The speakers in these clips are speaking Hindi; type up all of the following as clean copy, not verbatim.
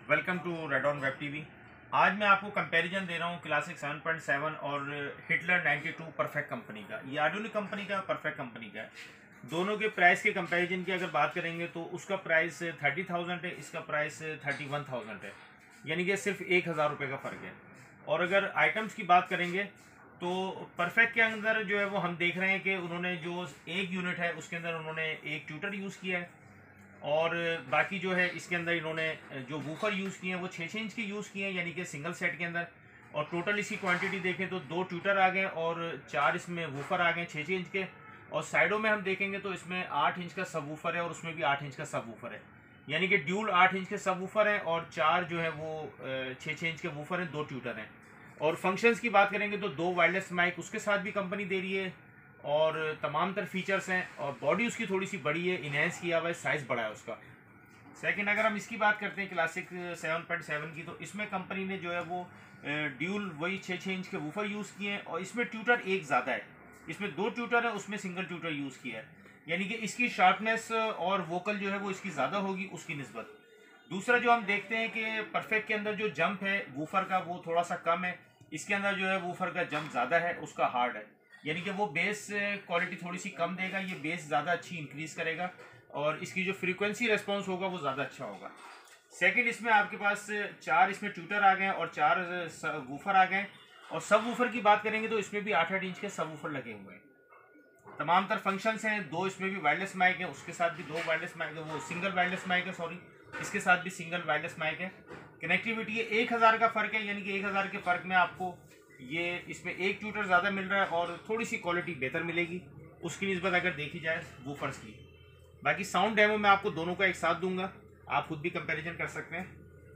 Welcome to Red On Web TV. आज मैं आपको कंपैरिजन दे रहा हूँ क्लासिक 7.7 और हिटलर 92 परफेक्ट कंपनी का। ये आर्डुइनो कंपनी का, परफेक्ट कंपनी का है। दोनों के प्राइस के कंपैरिजन की अगर बात करेंगे तो उसका प्राइस 30,000 है, इसका प्राइस 31,000 है, यानी कि सिर्फ 1,000 रुपये का फ़र्क है। और अगर आइटम्स की बात करेंगे तो परफेक्ट के अंदर जो है वो हम देख रहे हैं कि उन्होंने जो एक यूनिट है उसके अंदर उन्होंने एक ट्यूटर यूज़ किया है, और बाकी जो है इसके अंदर इन्होंने जो वूफर यूज़ किए हैं वो 6 इंच के यूज़ किए हैं, यानी कि सिंगल सेट के अंदर। और टोटल इसकी क्वांटिटी देखें तो 2 ट्यूटर आ गए और 4 इसमें वूफर आ गए 6 इंच के। और साइडों में हम देखेंगे तो इसमें 8 इंच का सब वूफर है और उसमें भी 8 इंच का सब वूफर है, यानी कि ड्यूल 8 इंच के सब वूफर हैं और 4 जो है वो 6 इंच के वूफर हैं, 2 ट्यूटर हैं। और फंक्शंस की बात करेंगे तो 2 वायरलेस माइक उसके साथ भी कंपनी दे रही है और तमाम तर फीचर्स हैं। और बॉडी उसकी थोड़ी सी बड़ी है, इनहेंस किया हुआ है, साइज़ बड़ा है उसका। सेकंड, अगर हम इसकी बात करते हैं क्लासिक 7.7 की, तो इसमें कंपनी ने जो है वो ड्यूल वही 6 इंच के वूफर यूज़ किए हैं और इसमें ट्यूटर एक ज़्यादा है। इसमें 2 ट्यूटर है, उसमें सिंगल ट्यूटर यूज़ किया है, यानी कि इसकी शार्पनेस और वोकल जो है वो इसकी ज़्यादा होगी उसकी निस्बत। दूसरा जो हम देखते हैं कि परफेक्ट के अंदर जो जंप है वूफर का वो थोड़ा सा कम है, इसके अंदर जो है वूफर का जंप ज़्यादा है, उसका हार्ड है, यानी कि वो बेस क्वालिटी थोड़ी सी कम देगा, ये बेस ज़्यादा अच्छी इंक्रीज़ करेगा और इसकी जो फ्रीक्वेंसी रेस्पॉन्स होगा वो ज़्यादा अच्छा होगा। सेकंड, इसमें आपके पास 4 इसमें ट्यूटर आ गए और 4 वूफर आ गए। और सब वूफर की बात करेंगे तो इसमें भी 8-8 इंच के सब वूफर लगे हुए हैं। तमाम तर फंक्शंस हैं, 2 इसमें भी वायरलेस माइक है, उसके साथ भी 2 वायरलेस माइक है, वो सिंगल वायरलेस माइक है, सॉरी, इसके साथ भी सिंगल वायरलेस माइक है। कनेक्टिविटी है 1000 का फ़र्क है, यानी कि 1000 के फ़र्क में आपको ये इसमें एक ट्यूटर ज़्यादा मिल रहा है और थोड़ी सी क्वालिटी बेहतर मिलेगी उसकी निस्बत अगर देखी जाए वूफर्स की। बाकी साउंड डेमो मैं आपको दोनों का एक साथ दूंगा, आप खुद भी कंपैरिजन कर सकते हैं।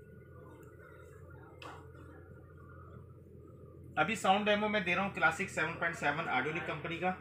अभी साउंड डेमो मैं दे रहा हूँ क्लासिक 7.7 आर्डुइनो कंपनी का।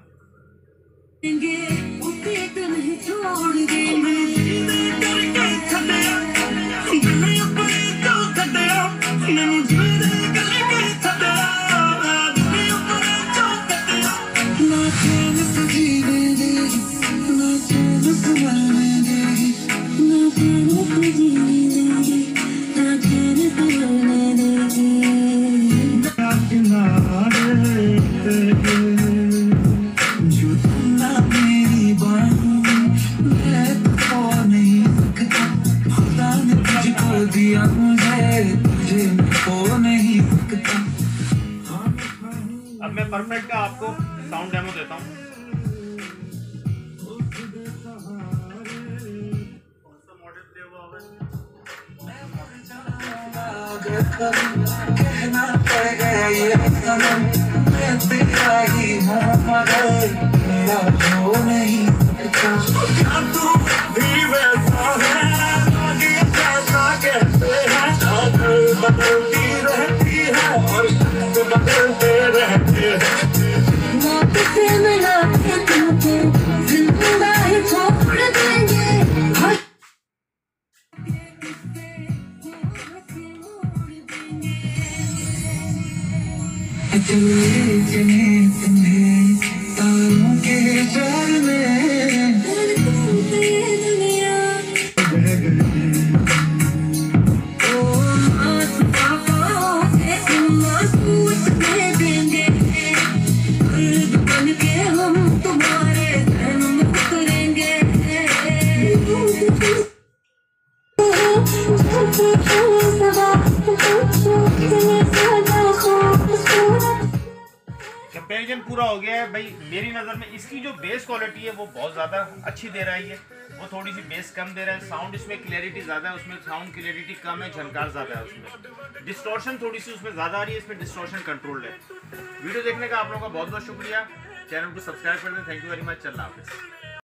अब मैं परफेक्ट का आपको साउंड डेमो देता हूँ। कहना पड़ेगा ये सनम, मैं तेरा ही हूँ मगर मेरा हो नहीं सकता। तू भी वैसा है, आगे कैसा कहते हैं, आदत बदलती रहती है और शब्द बदलते रहते हैं। मौत से मिला के तुमको जिंदा ही छोड़ देंगे। चले तुम्हें तारों के जाल में दुनिया देंगे बन के हम तुम्हारे जन्म करेंगे। कंपैरिजन पूरा हो गया है भाई। मेरी नज़र में इसकी जो बेस क्वालिटी है वो बहुत ज़्यादा अच्छी दे रही है, वो थोड़ी सी बेस कम दे रहा है। साउंड इसमें क्लैरिटी ज़्यादा है, उसमें साउंड क्लैरिटी कम है, झनकार ज़्यादा है, उसमें डिस्टॉर्शन थोड़ी सी उसमें ज़्यादा आ रही है, इसमें डिस्टॉर्शन कंट्रोल्ड है। वीडियो देखने का आप लोगों का बहुत बहुत शुक्रिया। चैनल को सब्सक्राइब कर दें। Thank you very much. अल्लाह हाफिज़।